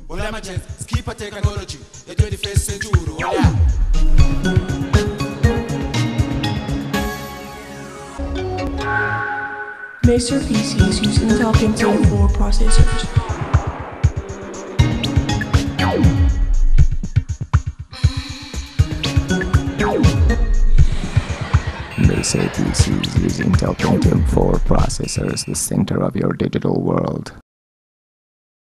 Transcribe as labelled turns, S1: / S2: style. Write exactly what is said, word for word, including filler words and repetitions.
S1: Hola my chance, skip a technology, the twenty-first century. Hola.
S2: Master P Cs use Intel Pentium four processors.
S3: Macer P Cs use Intel Pentium four processors, the center of your digital world.